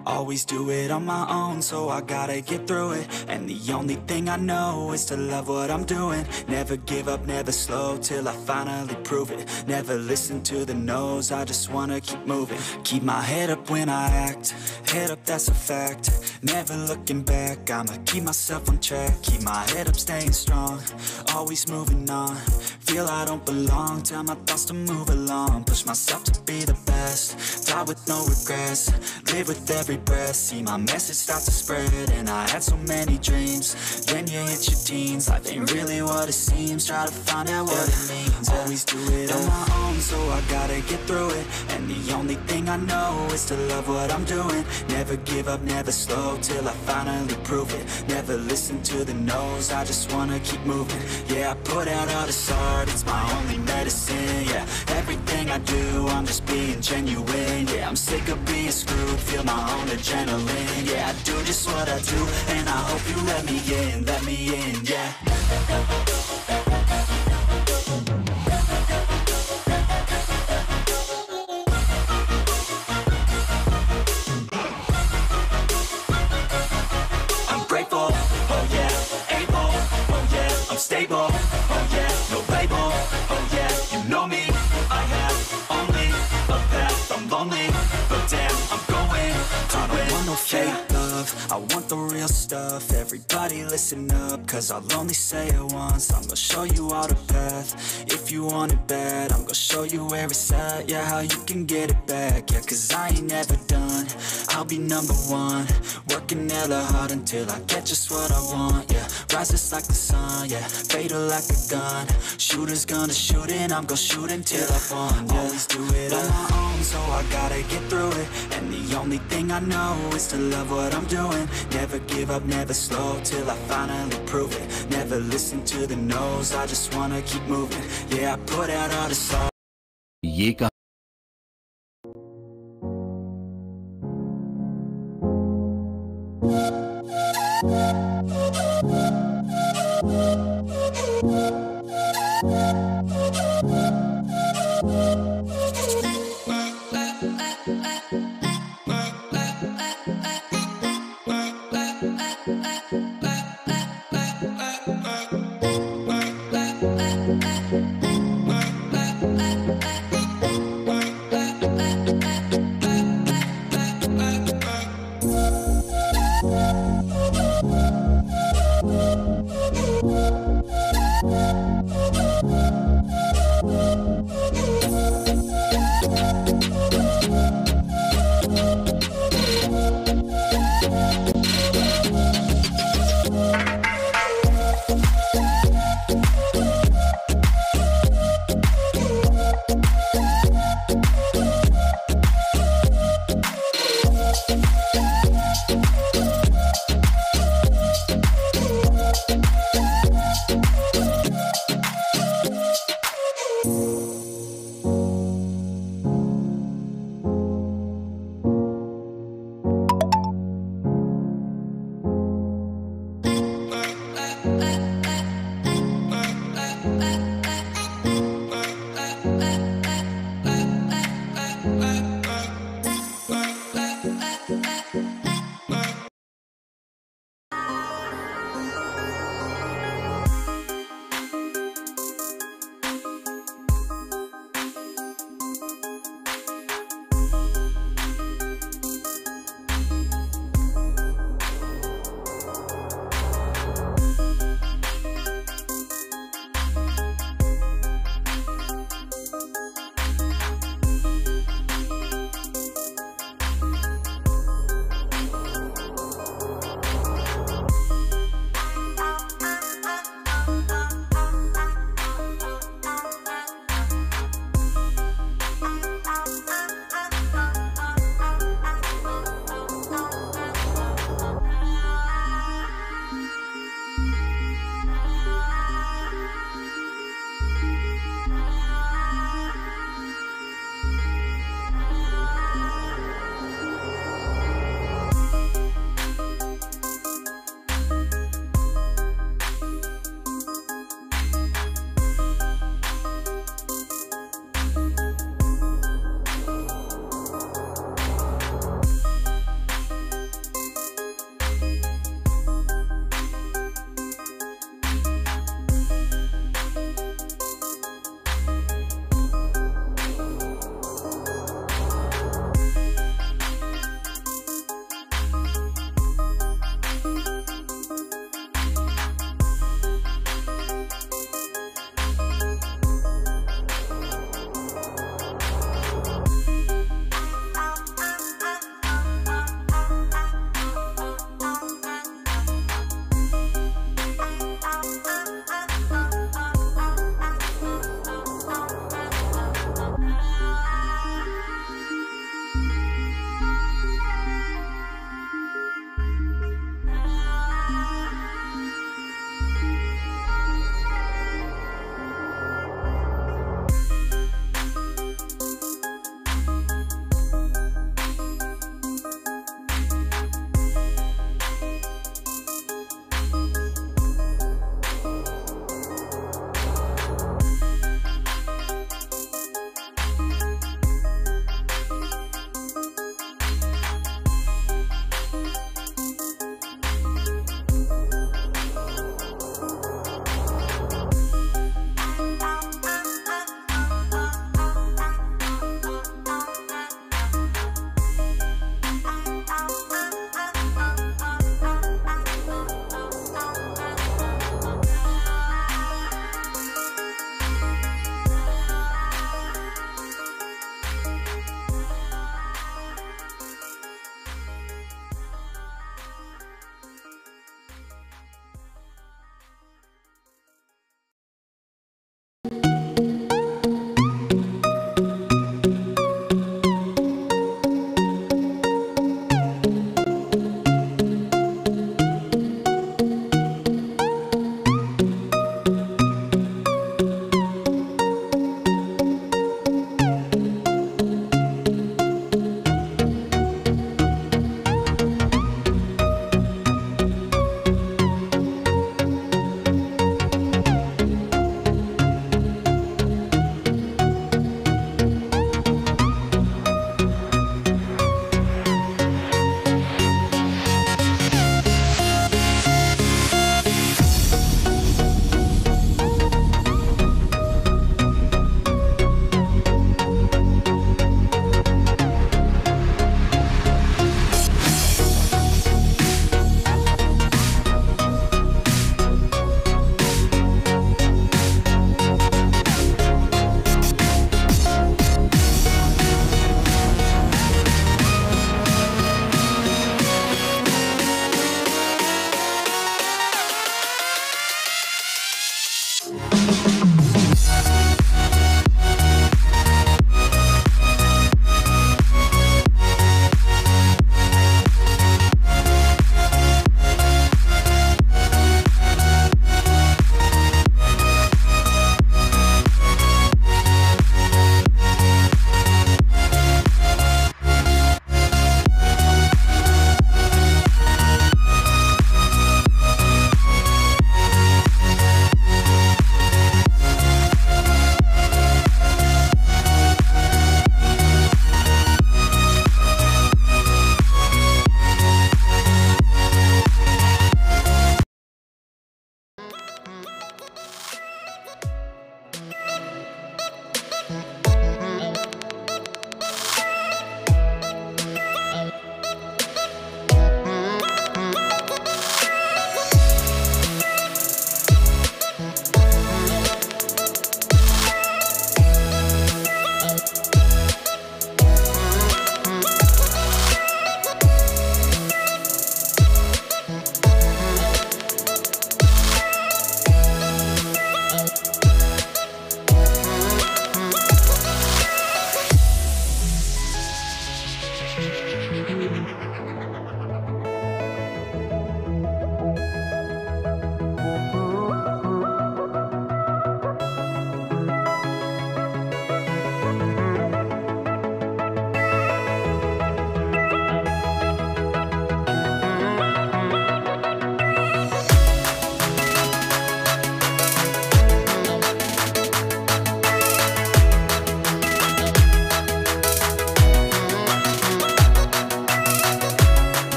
Always do it on my own, so I gotta get through it. And the only thing I know is to love what I'm doing. Never give up, never slow, till I finally prove it. Never listen to the no's, I just wanna keep moving. Keep my head up when I act, head up, that's a fact. Never looking back, I'ma keep myself on track. Keep my head up, staying strong, always moving on. Feel I don't belong, tell my thoughts to move along. Push myself to be the best, die with no regrets. Live with every breath, see my message start to spread. And I had so many dreams, then you hit your teens. Life ain't really what it seems, try to find out what it means. Always do it on my own, so I gotta get through it. And the only thing I know is to love what I'm doing. Never give up, never slow, till I finally prove it. Never listen to the no's, I just wanna keep moving. Yeah, I put out all this art, it's my only medicine. Yeah, everything I do, I'm just being genuine. Yeah, I'm sick of being screwed, feel my own adrenaline. Yeah, I do just what I do, and I hope you let me in, yeah. I'm grateful, oh yeah, able, oh yeah, I'm stable, oh yeah, no label, oh yeah, you know me. I have only a path, I'm lonely, but damn, I'm going to win. I don't want no fake love, I want the real stuff. Everybody listen up, cause I'll only say it once. I'm gonna show you all the path, if you want it bad. I'm gonna show you where it's at, yeah, how you can get it back. Yeah, cause I ain't never done, I'll be number one. Working hella hard until I get just what I want, yeah. Rises like the sun, yeah, fatal like a gun. Shooter's gonna shoot and I'm gonna shoot until I won, yeah. Always do it on my own, so I gotta get through it. And the only thing I know is to love what I'm doing. Never give up, never slow, till I finally prove it. Never listen to the no's, I just wanna keep moving. Yeah, I put out all the songs. ये कहा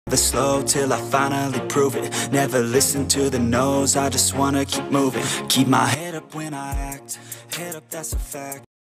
Never slow till I finally prove it. Never listen to the no's, I just wanna keep moving. Keep my head up when I act, head up, that's a fact.